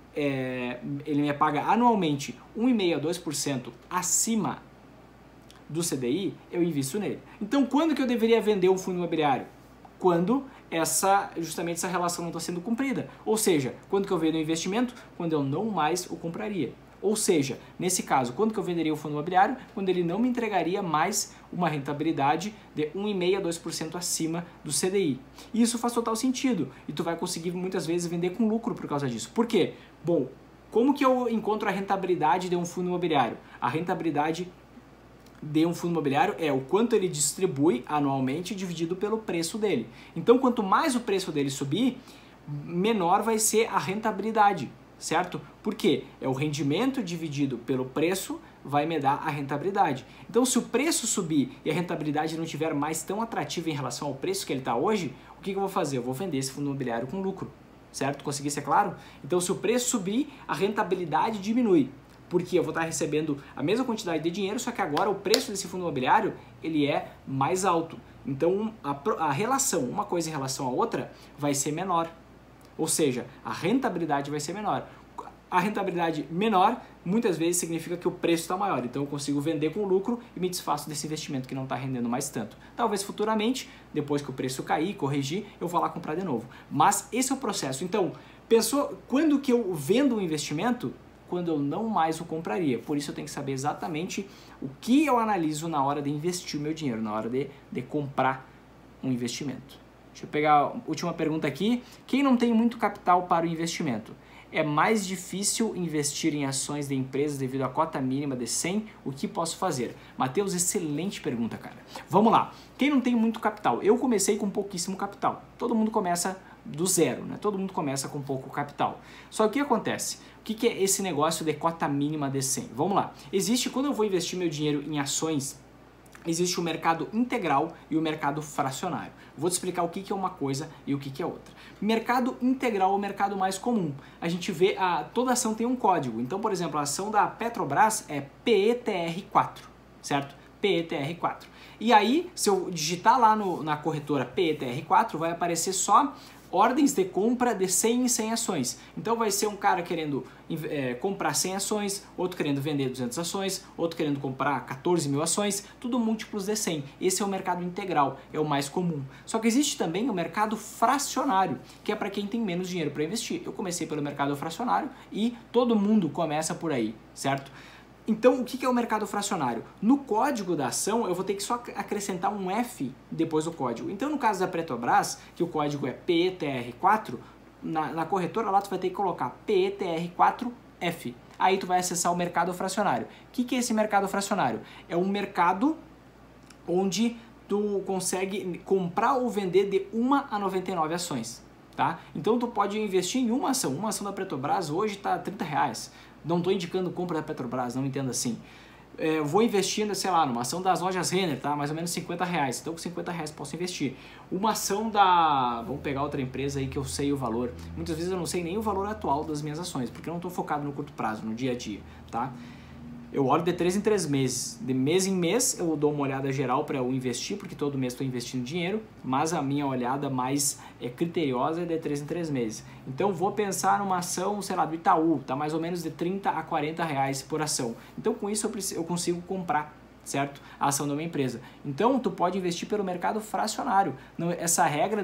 anualmente 1,5% a 2% acima do CDI, eu invisto nele. Então, quando que eu deveria vender um fundo imobiliário? Quando justamente essa relação não está sendo cumprida. Ou seja, quando que eu vendo o investimento? Quando eu não mais o compraria. Ou seja, nesse caso, quando que eu venderia o fundo imobiliário? Quando ele não me entregaria mais uma rentabilidade de 1,5% a 2% acima do CDI. E isso faz total sentido. E tu vai conseguir muitas vezes vender com lucro por causa disso. Por quê? Bom, como que eu encontro a rentabilidade de um fundo imobiliário? A rentabilidade de um fundo imobiliário é o quanto ele distribui anualmente dividido pelo preço dele. Então, quanto mais o preço dele subir, menor vai ser a rentabilidade, certo? Por quê? É o rendimento dividido pelo preço vai me dar a rentabilidade. Então, se o preço subir e a rentabilidade não estiver mais tão atrativa em relação ao preço que ele está hoje, o que eu vou fazer? Eu vou vender esse fundo imobiliário com lucro, certo? Consegui ser claro? Então, se o preço subir, a rentabilidade diminui. Porque eu vou estar recebendo a mesma quantidade de dinheiro, só que agora o preço desse fundo imobiliário ele é mais alto. Então a relação, uma coisa em relação à outra, vai ser menor. Ou seja, a rentabilidade vai ser menor. A rentabilidade menor muitas vezes significa que o preço está maior. Então eu consigo vender com lucro e me desfaço desse investimento que não está rendendo mais tanto. Talvez futuramente, depois que o preço cair, corrigir, eu vou lá comprar de novo. Mas esse é o processo. Então, pensou quando que eu vendo um investimento? Quando eu não mais o compraria. Por isso eu tenho que saber exatamente o que eu analiso na hora de investir o meu dinheiro, na hora de comprar um investimento. Deixa eu pegar a última pergunta aqui. Quem não tem muito capital para o investimento? É mais difícil investir em ações de empresas devido à cota mínima de 100? O que posso fazer? Matheus, excelente pergunta, cara. Vamos lá. Quem não tem muito capital? Eu comecei com pouquíssimo capital. Todo mundo começa do zero, né? Todo mundo começa com pouco capital. Só que o que acontece? O que é esse negócio de cota mínima de 100? Vamos lá. Quando eu vou investir meu dinheiro em ações, existe o mercado integral e o mercado fracionário. Vou te explicar o que é uma coisa e o que é outra. Mercado integral é o mercado mais comum. A gente vê, toda ação tem um código. Então, por exemplo, a ação da Petrobras é PETR4, certo? PETR4. E aí, se eu digitar lá na corretora PETR4, vai aparecer só ordens de compra de 100 em 100 ações. Então vai ser um cara querendo comprar 100 ações, outro querendo vender 200 ações, outro querendo comprar 14 mil ações, tudo múltiplos de 100. Esse é o mercado integral, é o mais comum. Só que existe também o mercado fracionário, que é para quem tem menos dinheiro para investir. Eu comecei pelo mercado fracionário e todo mundo começa por aí, certo? Então, o que é o mercado fracionário? No código da ação, eu vou ter que só acrescentar um F depois do código. Então, no caso da Petrobras, que o código é PETR4, na corretora lá tu vai ter que colocar PETR4F. aí tu vai acessar o mercado fracionário. O que é esse mercado fracionário? É um mercado onde tu consegue comprar ou vender de 1 a 99 ações, tá? Então tu pode investir em uma ação da Petrobras hoje está R$30. Não estou indicando compra da Petrobras, não entenda assim. Vou investindo, sei lá, numa ação das lojas Renner, tá? Mais ou menos R$50. Então com R$50 posso investir. Uma ação da... Vamos pegar outra empresa aí que eu sei o valor. Muitas vezes eu não sei nem o valor atual das minhas ações, porque eu não estou focado no curto prazo, no dia a dia, tá? Eu olho de 3 em 3 meses. De mês em mês eu dou uma olhada geral para eu investir, porque todo mês estou investindo dinheiro, mas a minha olhada mais criteriosa é de 3 em 3 meses. Então vou pensar numa ação, sei lá, do Itaú, tá mais ou menos de 30 a 40 reais por ação. Então com isso eu consigo comprar, certo? A ação de uma empresa. Então tu pode investir pelo mercado fracionário. Essa regra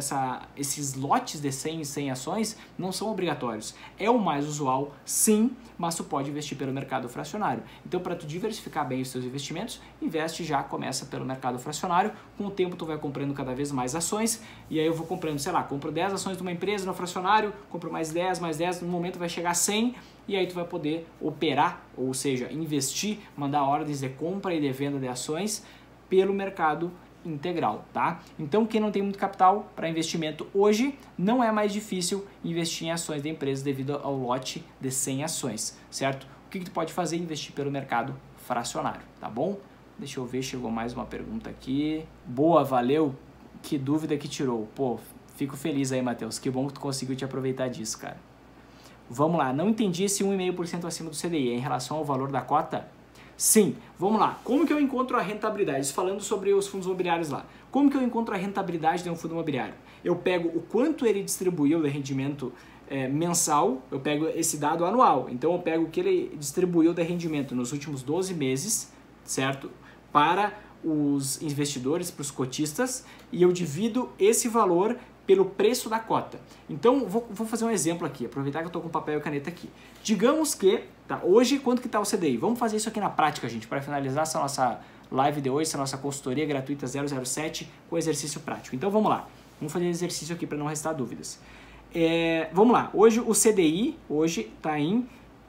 esses lotes de 100 em 100 ações não são obrigatórios. É o mais usual, sim, mas tu pode investir pelo mercado fracionário. Então para tu diversificar bem os teus investimentos, começa pelo mercado fracionário. Com o tempo tu vai comprando cada vez mais ações e aí eu vou comprando, sei lá, compro 10 ações de uma empresa no fracionário, compro mais 10, no momento vai chegar a 100 e aí tu vai poder operar, ou seja, investir, mandar ordens de compra e de venda de ações pelo mercado integral, tá? Então quem não tem muito capital para investimento hoje, não é mais difícil investir em ações de empresas devido ao lote de 100 ações, certo? O que tu pode fazer? Investir pelo mercado fracionário, tá bom? Deixa eu ver, chegou mais uma pergunta aqui. Boa, valeu, que dúvida que tirou. Pô, fico feliz aí, Matheus, que bom que tu conseguiu te aproveitar disso, cara. Vamos lá, não entendi esse 1,5% acima do CDI, em relação ao valor da cota? Sim, vamos lá. Como que eu encontro a rentabilidade? Falando sobre os fundos imobiliários lá. Como que eu encontro a rentabilidade de um fundo imobiliário? Eu pego o quanto ele distribuiu de rendimento mensal, eu pego esse dado anual. Então eu pego o que ele distribuiu de rendimento nos últimos 12 meses, certo? Para os investidores, para os cotistas, e eu divido esse valor pelo preço da cota. Então, vou fazer um exemplo aqui, aproveitar que eu estou com papel e caneta aqui. Digamos que, tá, hoje, quanto que está o CDI? Vamos fazer isso aqui na prática, gente, para finalizar essa nossa live de hoje, essa nossa consultoria gratuita 007 com exercício prático. Então, vamos lá. Vamos fazer exercício aqui para não restar dúvidas. Vamos lá. Hoje, o CDI está em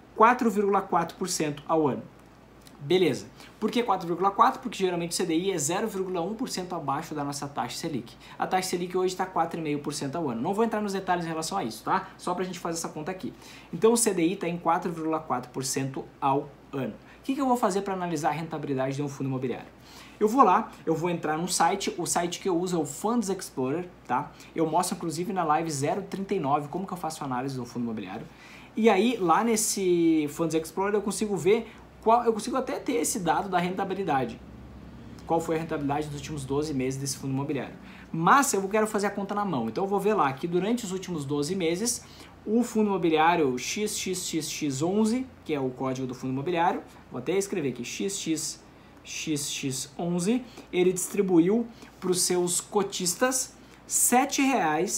4,4% ao ano. Beleza. Por que 4,4%? Porque geralmente o CDI é 0,1% abaixo da nossa taxa Selic. A taxa Selic hoje está 4,5% ao ano. Não vou entrar nos detalhes em relação a isso, tá? Só para a gente fazer essa conta aqui. Então o CDI está em 4,4% ao ano. O que eu vou fazer para analisar a rentabilidade de um fundo imobiliário? Eu vou lá, eu vou entrar num site, o site que eu uso é o Funds Explorer, tá? Eu mostro inclusive na live 039 como que eu faço a análise de um fundo imobiliário. E aí lá nesse Funds Explorer eu consigo ver eu consigo até ter esse dado da rentabilidade. Qual foi a rentabilidade dos últimos 12 meses desse fundo imobiliário. Mas eu quero fazer a conta na mão. Então eu vou ver lá que durante os últimos 12 meses, o fundo imobiliário XXXX11, que é o código do fundo imobiliário, vou até escrever aqui, XXXX11, ele distribuiu para os seus cotistas R$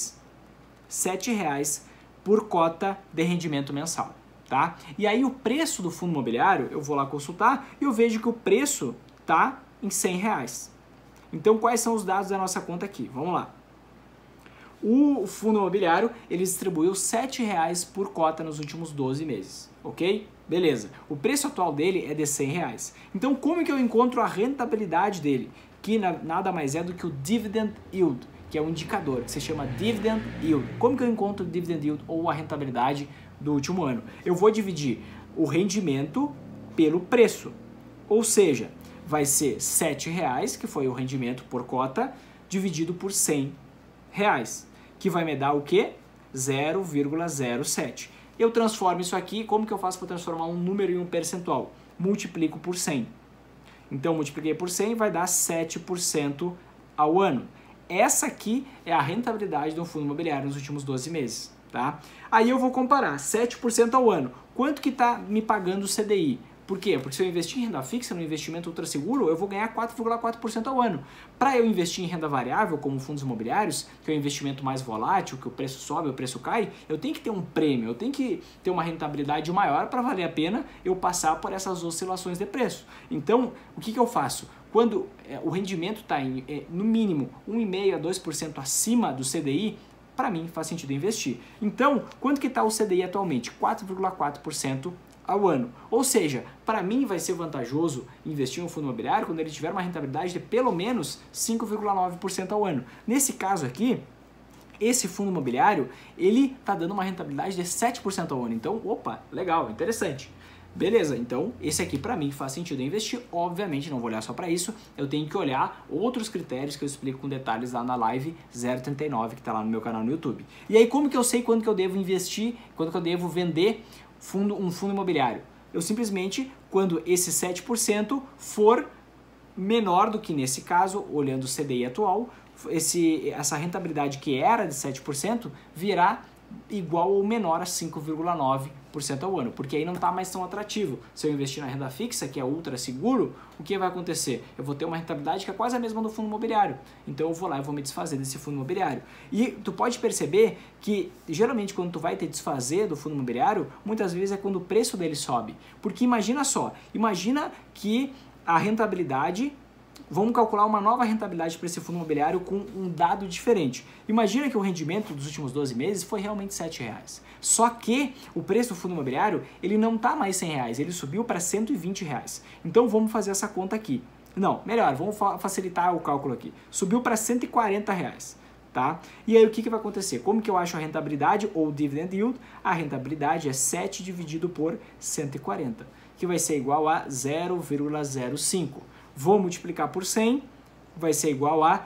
7 por cota de rendimento mensal. Tá? E aí o preço do fundo imobiliário, eu vou lá consultar e eu vejo que o preço está em R$100. Então quais são os dados da nossa conta aqui? Vamos lá. O fundo imobiliário, ele distribuiu R$ 7 por cota nos últimos 12 meses, ok? Beleza. O preço atual dele é de R$100. Então como que eu encontro a rentabilidade dele? Que nada mais é do que o Dividend Yield, que é um indicador que se chama Dividend Yield. Como que eu encontro o Dividend Yield ou a rentabilidade do último ano? Eu vou dividir o rendimento pelo preço, ou seja, vai ser R$ 7, que foi o rendimento por cota, dividido por R$100, que vai me dar o quê? 0,07. Eu transformo isso aqui, como que eu faço para transformar um número em um percentual? Multiplico por 100. Então, multipliquei por 100, vai dar 7% ao ano. Essa aqui é a rentabilidade de um fundo imobiliário nos últimos 12 meses. Tá? Aí eu vou comparar 7% ao ano. Quanto que está me pagando o CDI? Por quê? Porque se eu investir em renda fixa, no investimento ultra seguro, eu vou ganhar 4,4% ao ano. Para eu investir em renda variável, como fundos imobiliários, que é um investimento mais volátil, que o preço sobe, o preço cai, eu tenho que ter um prêmio, eu tenho que ter uma rentabilidade maior para valer a pena eu passar por essas oscilações de preço. Então, o que eu faço? Quando o rendimento está no mínimo 1,5% a 2% acima do CDI, para mim faz sentido investir. Então, quanto que está o CDI atualmente? 4,4% ao ano. Ou seja, para mim vai ser vantajoso investir em um fundo imobiliário quando ele tiver uma rentabilidade de pelo menos 5,9% ao ano. Nesse caso aqui, esse fundo imobiliário, ele está dando uma rentabilidade de 7% ao ano. Então, opa, legal, interessante. Beleza, então esse aqui para mim faz sentido investir. Obviamente não vou olhar só para isso, eu tenho que olhar outros critérios que eu explico com detalhes lá na live 039 que está lá no meu canal no YouTube. E aí como que eu sei quando que eu devo investir, quando que eu devo vender um fundo imobiliário? Eu simplesmente, quando esse 7% for menor do que nesse caso, olhando o CDI atual, essa rentabilidade que era de 7% virá igual ou menor a 5,9% ao ano, porque aí não está mais tão atrativo. Se eu investir na renda fixa, que é ultra seguro, o que vai acontecer? Eu vou ter uma rentabilidade que é quase a mesma do fundo imobiliário, então eu vou lá e vou me desfazer desse fundo imobiliário. E tu pode perceber que, geralmente, quando tu vai te desfazer do fundo imobiliário, muitas vezes é quando o preço dele sobe, porque imagina só, imagina que a rentabilidade... Vamos calcular uma nova rentabilidade para esse fundo imobiliário com um dado diferente. Imagina que o rendimento dos últimos 12 meses foi realmente R$7. Só que o preço do fundo imobiliário, ele não está mais R$100, ele subiu para R$120. Então vamos fazer essa conta aqui. Não, melhor, vamos facilitar o cálculo aqui. Subiu para R$140. Tá? E aí o que vai acontecer? Como que eu acho a rentabilidade ou dividend yield? A rentabilidade é 7 dividido por 140, que vai ser igual a 0,05. Vou multiplicar por 100, vai ser igual a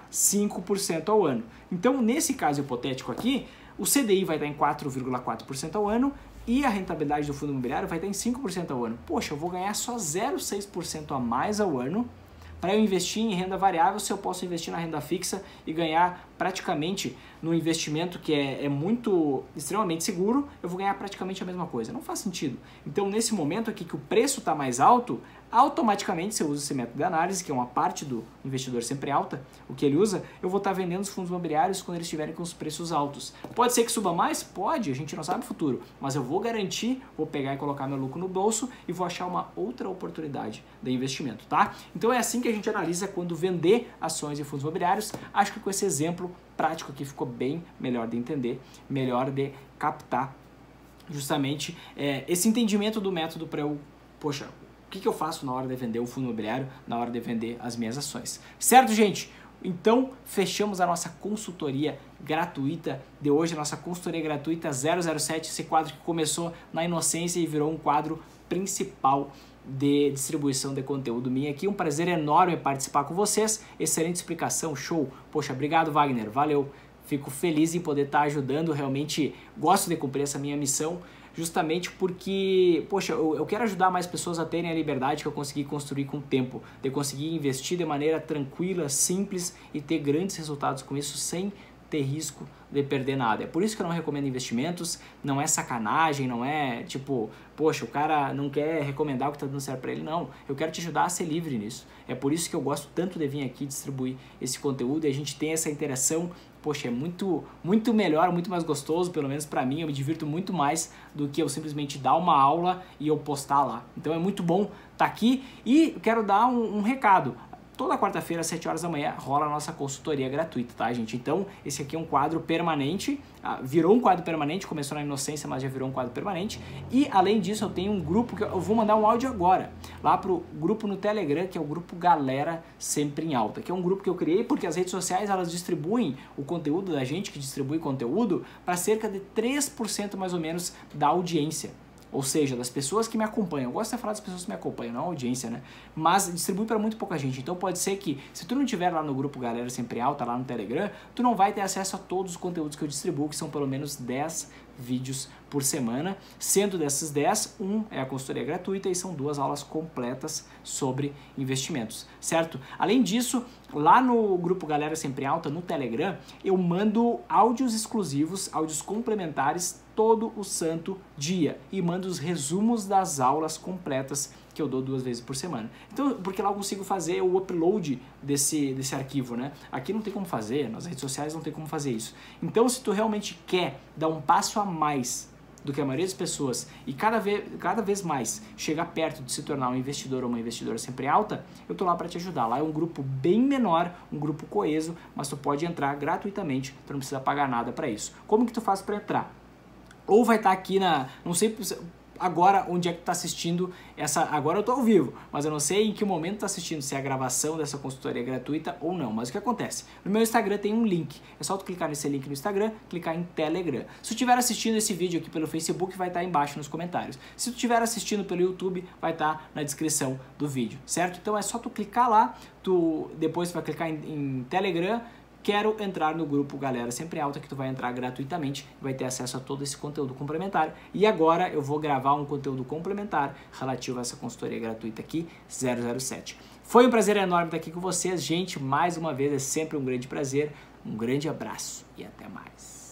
5% ao ano. Então, nesse caso hipotético aqui, o CDI vai estar em 4,4% ao ano e a rentabilidade do fundo imobiliário vai estar em 5% ao ano. Poxa, eu vou ganhar só 0,6% a mais ao ano para eu investir em renda variável, se eu posso investir na renda fixa e ganhar praticamente no investimento que é extremamente seguro, eu vou ganhar praticamente a mesma coisa. Não faz sentido. Então, nesse momento aqui que o preço está mais alto, automaticamente, se eu uso esse método de análise, que é uma parte do investidor sempre alta, o que ele usa, eu vou estar vendendo os fundos imobiliários quando eles estiverem com os preços altos. Pode ser que suba mais? Pode, a gente não sabe o futuro, mas eu vou garantir, vou pegar e colocar meu lucro no bolso e vou achar uma outra oportunidade de investimento, tá? Então é assim que a gente analisa quando vender ações e fundos imobiliários. Acho que com esse exemplo prático aqui ficou bem melhor de entender, melhor de captar justamente esse entendimento do método para eu, poxa, o que eu faço na hora de vender o fundo imobiliário, na hora de vender as minhas ações. Certo, gente? Então, fechamos a nossa consultoria gratuita de hoje, a nossa consultoria gratuita 007, esse quadro que começou na inocência e virou um quadro principal de distribuição de conteúdo minha aqui. Um prazer enorme participar com vocês. Excelente explicação, show. Poxa, obrigado, Wagner, valeu. Fico feliz em poder estar ajudando, realmente gosto de cumprir essa minha missão, justamente porque, poxa, eu quero ajudar mais pessoas a terem a liberdade que eu consegui construir com o tempo, de conseguir investir de maneira tranquila, simples e ter grandes resultados com isso sem ter risco de perder nada. É por isso que eu não recomendo investimentos, não é sacanagem, não é tipo, poxa, o cara não quer recomendar o que está dando certo para ele, não. Eu quero te ajudar a ser livre nisso. É por isso que eu gosto tanto de vir aqui distribuir esse conteúdo e a gente tem essa interação. Poxa, é muito melhor, muito mais gostoso, pelo menos para mim, eu me divirto muito mais do que eu simplesmente dar uma aula e eu postar lá. Então é muito bom estar aqui e quero dar um recado. Toda quarta-feira, às 7 horas da manhã, rola a nossa consultoria gratuita, tá, gente? Então, esse aqui é um quadro permanente, virou um quadro permanente, começou na inocência, mas já virou um quadro permanente. E, além disso, eu tenho um grupo, que eu vou mandar um áudio agora, lá pro grupo no Telegram, que é o grupo Galera Sempre em Alta, que é um grupo que eu criei porque as redes sociais, elas distribuem o conteúdo da gente, que distribui conteúdo, para cerca de 3% mais ou menos da audiência. Ou seja, das pessoas que me acompanham. Eu gosto de falar das pessoas que me acompanham, não a audiência, né? Mas distribui para muito pouca gente. Então pode ser que, se tu não estiver lá no grupo Galera Sempre Alta, lá no Telegram, tu não vai ter acesso a todos os conteúdos que eu distribuo, que são pelo menos 10 vídeos por semana. Sendo desses 10, um é a consultoria gratuita e são 2 aulas completas sobre investimentos, certo? Além disso, lá no grupo Galera Sempre Alta, no Telegram, eu mando áudios exclusivos, áudios complementares todo o santo dia e mando os resumos das aulas completas que eu dou 2 vezes por semana. Então, porque lá eu consigo fazer o upload desse arquivo, né? Aqui não tem como fazer, nas redes sociais não tem como fazer isso. Então, se tu realmente quer dar um passo a mais do que a maioria das pessoas e cada vez mais chegar perto de se tornar um investidor ou uma investidora sempre alta, eu tô lá para te ajudar. Lá é um grupo bem menor, um grupo coeso, mas tu pode entrar gratuitamente, tu não precisa pagar nada para isso. Como que tu faz para entrar? Ou vai estar aqui não sei, agora onde é que tu tá assistindo essa... Agora eu tô ao vivo, mas eu não sei em que momento tu tá assistindo, se é a gravação dessa consultoria gratuita ou não. Mas o que acontece? No meu Instagram tem um link. É só tu clicar nesse link no Instagram, clicar em Telegram. Se tu estiver assistindo esse vídeo aqui pelo Facebook, vai estar embaixo nos comentários. Se tu estiver assistindo pelo YouTube, vai estar na descrição do vídeo, certo? Então é só tu clicar lá, depois tu vai clicar em Telegram. Quero entrar no grupo Galera Sempre Alta, que tu vai entrar gratuitamente e vai ter acesso a todo esse conteúdo complementar. E agora eu vou gravar um conteúdo complementar relativo a essa consultoria gratuita aqui, 007. Foi um prazer enorme estar aqui com vocês, gente. Mais uma vez, é sempre um grande prazer. Um grande abraço e até mais.